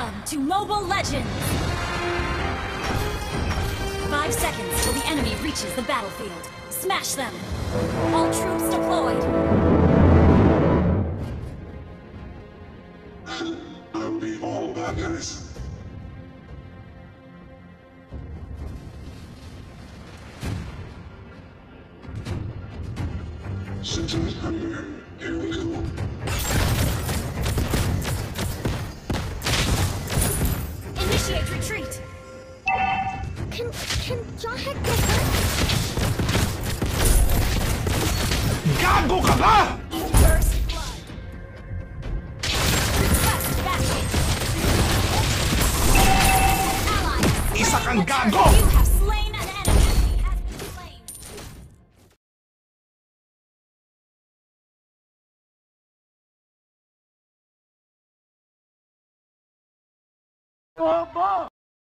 Welcome to Mobile Legends! 5 seconds till the enemy reaches the battlefield. Smash them! All troops deployed! I'll be all that is. Symptoms under. Here we go. Initiate retreat! Can Jawhead get hurt? Gago ka ba? First blood! Request backup! Allies! Isa kang gago! You have slain an enemy! He has been slain! Bobo!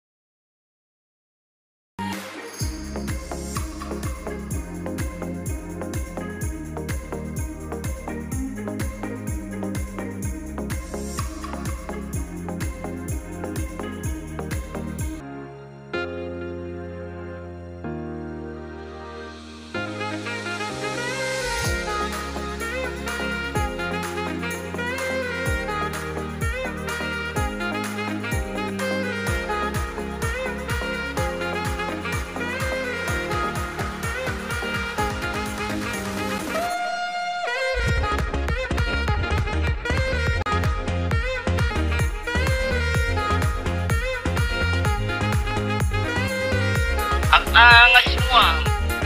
Ang angas mo ah!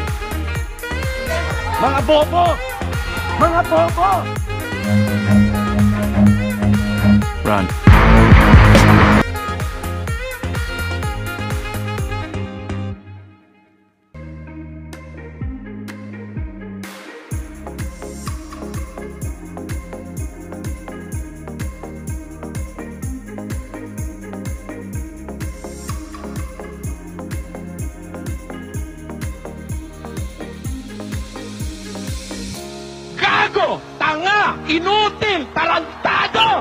Mga bobo! Mga bobo! Run. Gago! Tanga! Inutil! Tarantado!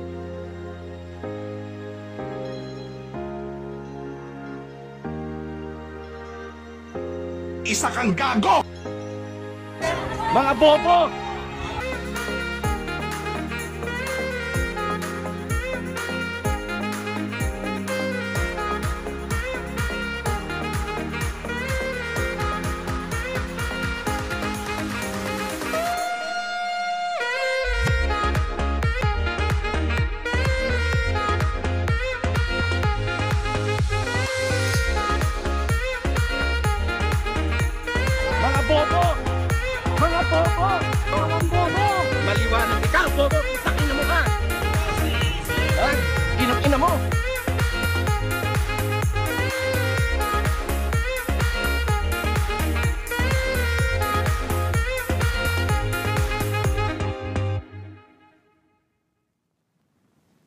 Isa kang gago! Mga bobo! Mga bobo! Mga bobo! Mga bobo! Maliwanag ikaw, bobo! Putang ina mo ka! Ha? Ginang-ina mo!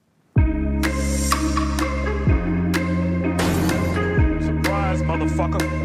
Surprise, motherfucker!